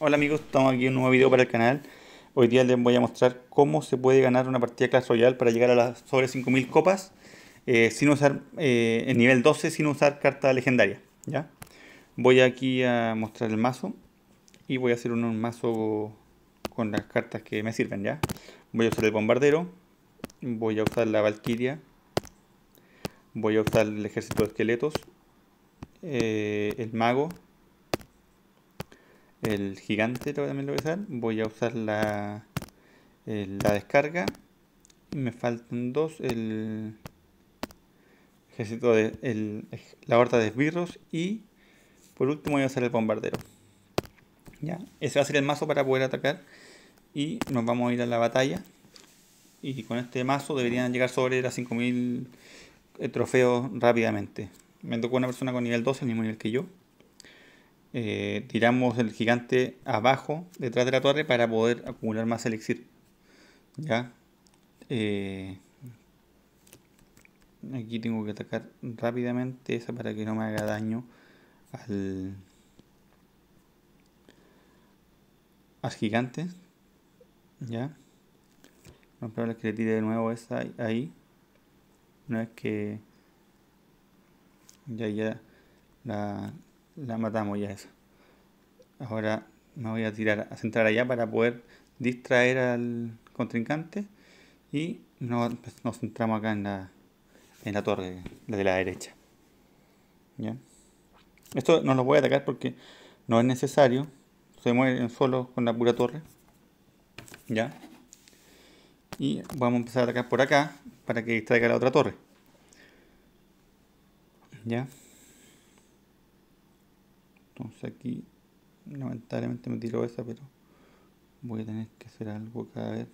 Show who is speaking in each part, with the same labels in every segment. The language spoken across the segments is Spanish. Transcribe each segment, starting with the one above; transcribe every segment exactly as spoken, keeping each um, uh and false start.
Speaker 1: Hola amigos, estamos aquí en un nuevo video para el canal. Hoy día les voy a mostrar cómo se puede ganar una partida Clash Royale para llegar a las sobre cinco mil copas eh, sin usar eh, el nivel doce, sin usar carta legendaria. ¿Ya? Voy aquí a mostrar el mazo y voy a hacer un mazo con las cartas que me sirven. ¿Ya? Voy a usar el bombardero, voy a usar la valquiria, voy a usar el ejército de esqueletos, eh, el mago, el gigante también lo voy a usar. Voy a usar la, el- la descarga. Y me faltan dos. El ejército de el- la horda de esbirros. Y por último voy a usar el bombardero. ¿Ya? Ese va a ser el mazo para poder atacar. Y nos vamos a ir a la batalla. Y con este mazo deberían llegar sobre las cinco mil eh, trofeos rápidamente. Me tocó una persona con nivel doce, el mismo nivel que yo. Eh, tiramos el gigante abajo, detrás de la torre, para poder acumular más elixir. ¿Ya? Eh, Aquí tengo que atacar rápidamente esa para que no me haga daño al, al gigante. ¿Ya? Lo más probable es que le tire de nuevo esa ahí. Una vez que ya, ya la, la matamos ya esa. Ahora me voy a tirar a centrar allá para poder distraer al contrincante. Y nos, nos centramos acá en la, en la torre, la de la derecha. ¿Ya? Esto no lo voy a atacar porque no es necesario. Se mueven solo con la pura torre. ¿Ya? Y vamos a empezar a atacar por acá para que distraiga la otra torre. ¿Ya? Entonces aquí lamentablemente me tiró esa, pero voy a tener que hacer algo cada vez.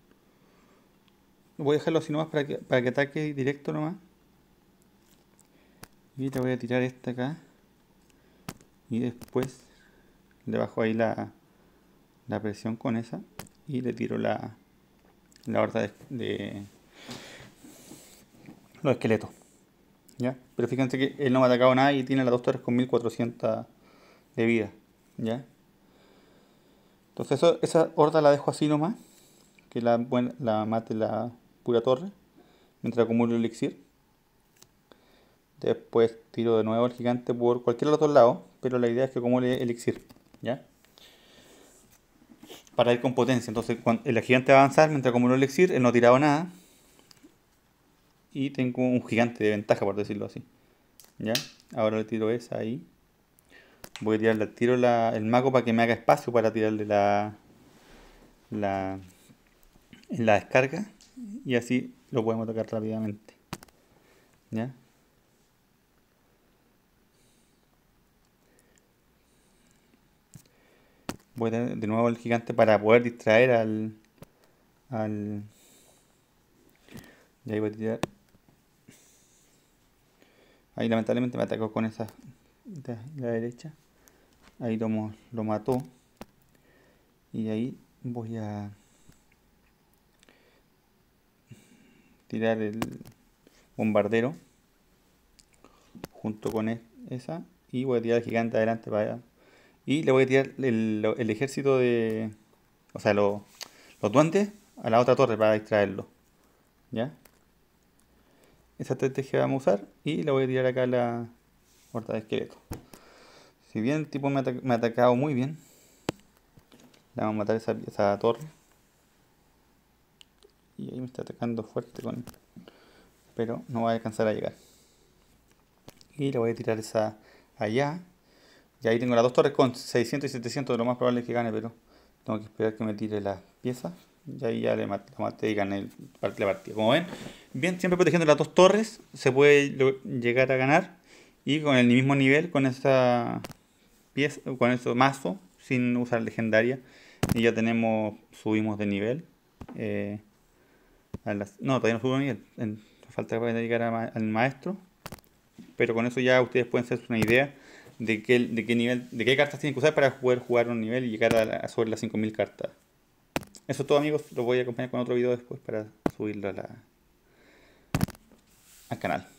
Speaker 1: Voy a dejarlo así nomás para que, para que ataque directo nomás. Y te voy a tirar esta acá. Y después le bajo ahí la, la presión con esa. Y le tiro la, la horda de, de los esqueletos. ¿Ya? Pero fíjense que él no me ha atacado nada y tiene las dos torres con mil cuatrocientos de vida. ¿Ya? Entonces eso, esa horda la dejo así nomás. Que la, bueno, la mate la pura torre. Mientras acumulo elixir. Después tiro de nuevo al gigante por cualquiera de los dos lados. Pero la idea es que acumule elixir. ¿Ya? Para ir con potencia. Entonces cuando el gigante va a avanzar mientras acumulo elixir. Él no ha tirado nada. Y tengo un gigante de ventaja, por decirlo así. ¿Ya? Ahora le tiro esa ahí. Voy a tirarle al tiro la, el mago para que me haga espacio para tirarle la, la, la descarga. Y así lo podemos tocar rápidamente. ¿Ya? Voy a tener de nuevo el gigante para poder distraer al... al y ahí voy a tirar. Ahí lamentablemente me atacó con esa de la derecha. Ahí lo, lo mató. Y ahí voy a tirar el bombardero junto con esa. Y voy a tirar el gigante adelante para allá. Y le voy a tirar el, el ejército de... O sea, lo, los duendes a la otra torre para distraerlo. ¿Ya? Esa estrategia vamos a usar. Y le voy a tirar acá la horda de esqueleto. Si bien el tipo me ha, me ha atacado muy bien, le vamos a matar esa, esa torre. Y ahí me está atacando fuerte con... Pero no va a alcanzar a llegar. Y le voy a tirar esa allá. Y ahí tengo las dos torres con seiscientos y setecientos. Lo más probable es que gane, pero tengo que esperar que me tire las piezas. Y ahí ya le maté, la maté y gané la partida. Como ven, bien, siempre protegiendo las dos torres se puede llegar a ganar. Y con el mismo nivel, con esa pieza, con ese mazo, sin usar legendaria. Y ya tenemos, subimos de nivel. Eh, a las, no, todavía no subo de nivel. En, falta para llegar a, al maestro. Pero con eso ya ustedes pueden hacerse una idea de qué, de qué nivel, de qué cartas tienen que usar para poder jugar un nivel y llegar a, a sobre las cinco mil cartas. Eso es todo amigos, los voy a acompañar con otro video después para subirlo a la, al canal.